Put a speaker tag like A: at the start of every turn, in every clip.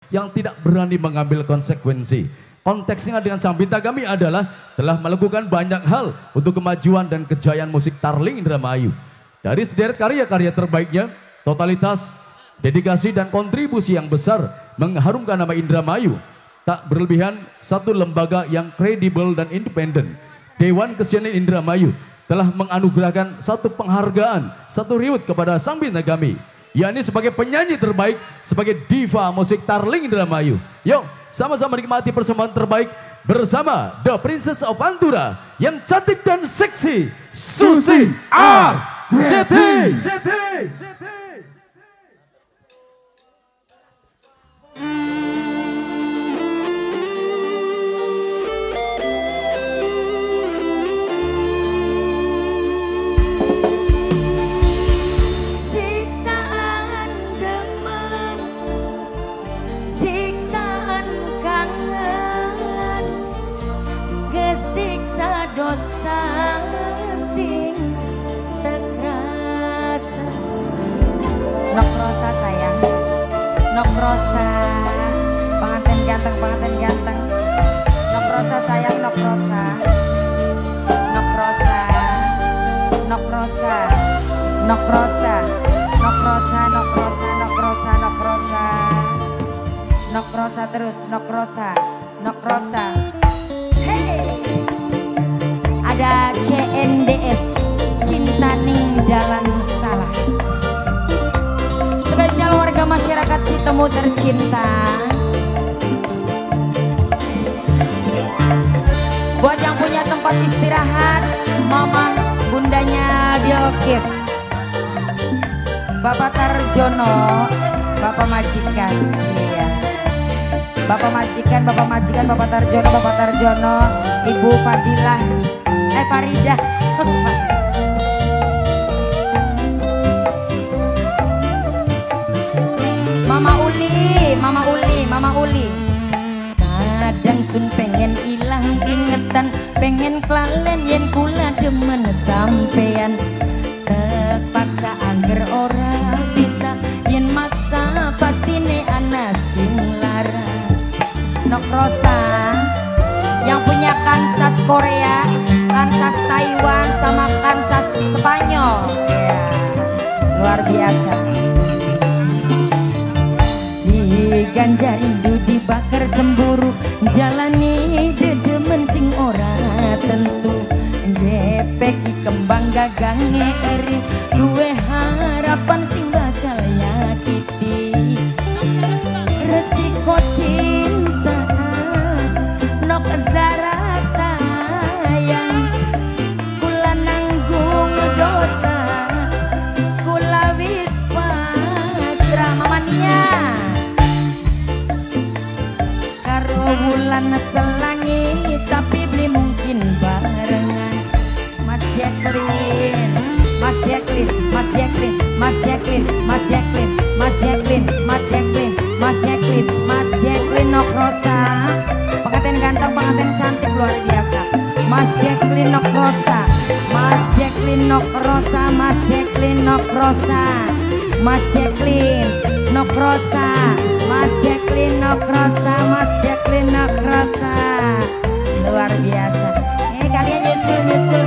A: yang tidak berani mengambil konsekuensi. Konteksnya dengan Sang Bintang kami adalah telah melakukan banyak hal untuk kemajuan dan kejayaan musik Tarling Indramayu. Dari sederet karya-karya terbaiknya, totalitas, dedikasi dan kontribusi yang besar mengharumkan nama Indramayu. Tak berlebihan, satu lembaga yang kredibel dan independen, Dewan Kesenian Indramayu, telah menganugerahkan satu penghargaan, satu reward kepada Sang Bintang kami, yakni sebagai penyanyi terbaik, sebagai diva musik Tarling Indramayu. Yuk, sama-sama nikmati persembahan terbaik bersama The Princess of Pantura yang cantik dan seksi, Susi Arsiti.
B: Dosa sing terasa. Nok rosa sayang, nok rosa, pengantin ganteng, pengantin ganteng. Nok rosa sayang, nok rosa, nok rosa, nok rosa, nok rosa, nok rosa, nok rosa, nok rosa, nok rosa, nok rosa terus, nok rosa, nok rosa. Ada CNDS Cinta Ning Dalan Salah, spesial warga masyarakat Citemu tercinta. Buat yang punya tempat istirahat, mama bundanya Bilkis, Bapak Tarjono, Bapak majikan, iya. Bapak majikan, Bapak majikan, Bapak Tarjono, Ibu Fadilah, Faridah. Mama Uli, Mama Uli, Mama Uli. Kadang sun pengen ilang ingetan, pengen kelalen yen kula demen sampean. Terpaksa angger ora bisa, yen maksa pastine ana sing larang. Nok Rosa yang punya Kansas Korea, Kansas Taiwan sama Kansas Spanyol, ya, luar biasa. Diganjar rindu dibakar cemburu, jalani dedemen sing ora tentu. Depeki kembang gagang ngeri, duwe harapan sing bakal nyakiti. Resiko cinta nok Zara sayang, kula nanggung dosa, kula wis pasrah. Mamania karo wulan selangi, tapi beli mungkin barengan. Mas Jacqueline, Mas Jacqueline, Mas Jacqueline, Mas Jacqueline, Mas Jacqueline, Mas Jacqueline, Mas Jacqueline, Mas Jacqueline, Mas Jacqueline Nok Rosa, pengantin ganteng, pengantin cantik luar biasa. Mas Jacqueline Nok Rosa, Mas Jacqueline Nok Rosa, Mas Jacqueline Nok Rosa, Mas Jacqueline Nok Rosa, Mas Jacqueline Nok Rosa, Mas Jacqueline Nok Rosa, luar biasa. Kalian nyusul-nyusul.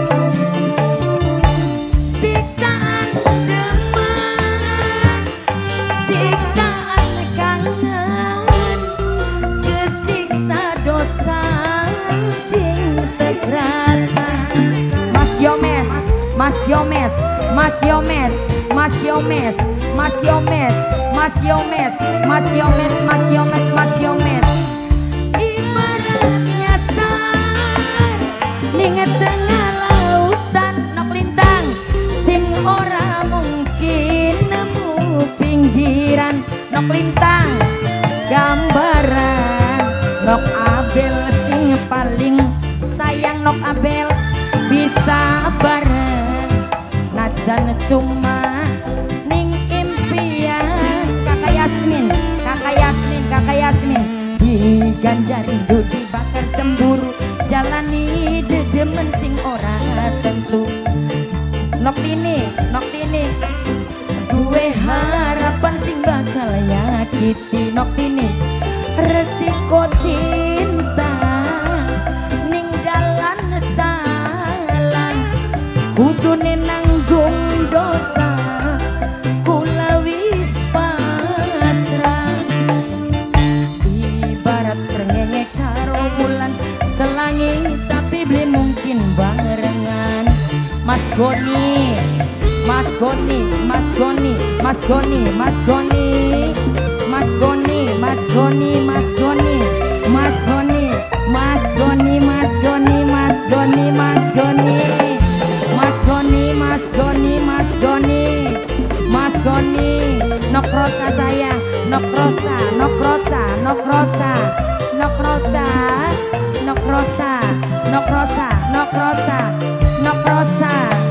B: Siksaan demen, siksaan kangen, kesiksa dosa sing terasa. Mas Yomes, Mas Yomes, Mas Yomes, Mas Yomes, Mas Yomes, Mas Yomes, Mas Yomes, Mas Yomes, Mas Yomes. Ibaratnya sar ning tengah lautan, nok lintang sing ora mungkin nemu pinggiran. Nok lintang gambaran, nok Abel sing paling sayang. Nok Abel bisa bareng najan cuma ning impian. Kakak Yasmin, Kakak Yasmin, Kakak Yasmin. Diganjar rindu dibakar cemburu, jalani dedemen sing ora tentu. Nok Tini, duwe harapan sing bakal yakin. Titi Noktini. Resiko cinta ninggalan salah, kudune nanggung dosa, kula wis pasrah. Ibarat srengenge karo bulan selangi, tapi beli mungkin barengan. Mas Goni, Mas Goni, Mas Goni, Mas Goni, Mas Goni, Mas Goni, Mas Goni, Mas Goni, Mas Goni, Mas Goni, Mas Goni, Mas Goni, Mas Goni, Mas Goni, Mas Goni, Mas Goni, Mas Goni, Nokrosa sayang, Nokrosa, Nokrosa, Nokrosa, Nokrosa, Nokrosa, Nokrosa, Nokrosa, Nokrosa.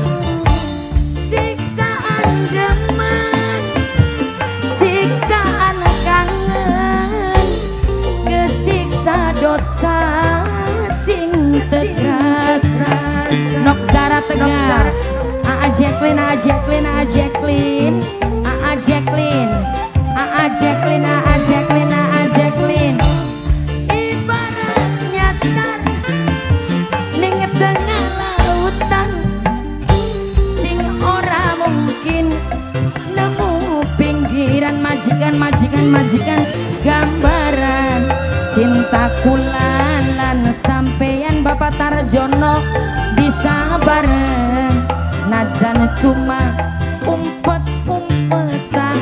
B: Siksaan demen, siksaan kangen, kesiksa dosa sing terasa. Nok Zara Tegar, Aa Jacqueline, Aa Jacqueline, Aa Jacqueline, Aa Jacqueline, Aa Jacqueline, Aa Jacqueline, Aa Jacqueline. Ibaratnya sar ning tengah lautan, sing ora mungkin nemu pinggiran. Majikan, majikan, majikan, gambaran cinta kulalan sampeyan Bapak Tarjono bisa bareng, najan cuma umpet-umpetan.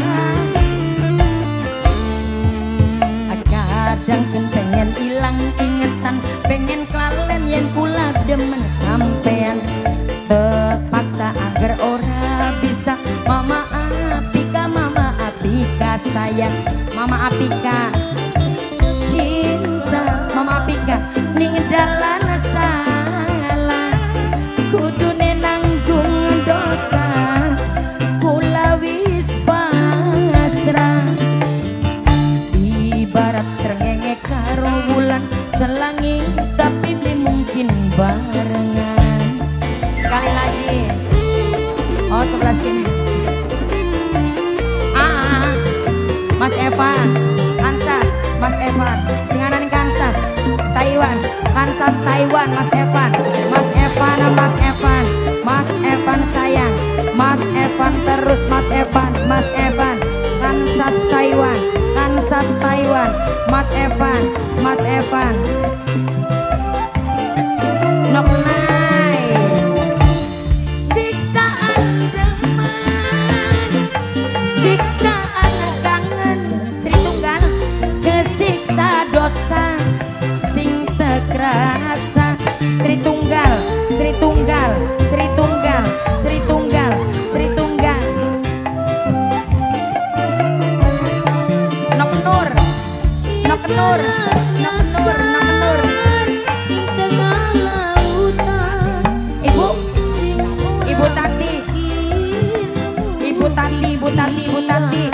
B: Kadang sen pengen ilang ingetan, pengen kelalen yen kula demen sampean. Terpaksa agar ora bisa Mama Apika, Mama Apika sayang, Mama Apika cinta, Mama Apika ning dalan salah, kudune nanggung dosa, kula wis pasrah. Ibarat srengenge karo bulan selangi, tapi beli mungkin barengan. Sekali lagi, oh sebelah sini. Mas Evan, Kansas, Mas Evan, singanan Kansas, Taiwan, Kansas, Taiwan, Mas Evan, Mas Evan, Mas Evan, Mas Evan sayang, Mas Evan terus, Mas Evan, Mas Evan, Kansas, Taiwan, Kansas, Taiwan, Mas Evan, Mas Evan. Noknai, siksaan demen, siksaan kangen, Sri Tunggal, kesiksa dosa sing tekrasa. Sri Tunggal, Sri Tunggal, Sri Tunggal, Sri Tunggal, Sri Tunggal. Nok Nur, Nok Nur, Nok Nur, Nok Nur. Ibu, Ibu Tati, Ibu Tati, Ibu Tati, Ibu Tati.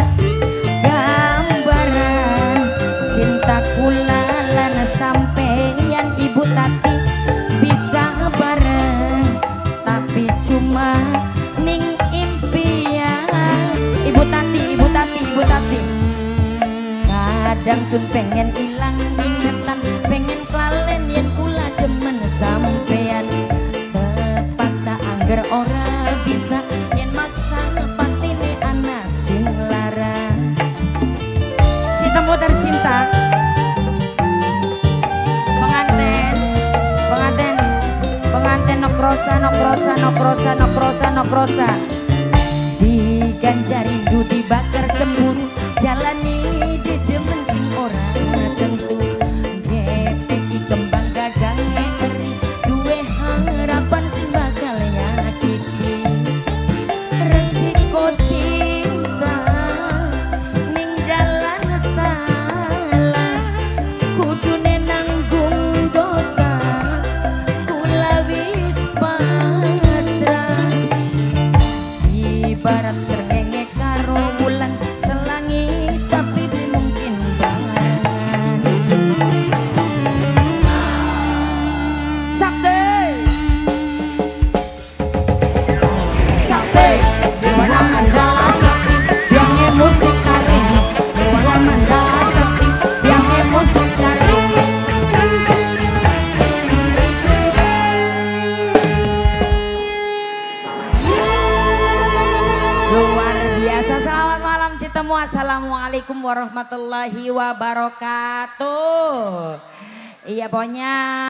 B: Gambaran cinta kulalan sampeyan Ibu Tati bisa bareng, tapi cuma ning impian. Ibu Tati, Ibu Tati, Ibu Tati. Kadang sun pengen ilang ingetan, pengen kelalen yen kula demen sampeyan. Terpaksa angger ora bisa, yen maksa pasti nih ana sing larang. Cinta muter cinta, penganten, penganten, penganten Nokrosa, Nokrosa, Nokrosa, Nokrosa, Nokrosa. Diganjar rindu, dibakar cemburu, jalani dedemen sing ora tentu. Depeki kembang gadang eri, duwe harapan sing bakal nyakiti. Resiko cinta ning dalan salah, kudune nanggung dosa, kula wis pasrah. Ibarat srengenge karo bulan selangi, tapi Luar biasa. Selamat malam Citemu. Assalamualaikum warahmatullahi wabarakatuh. Iya pokoknya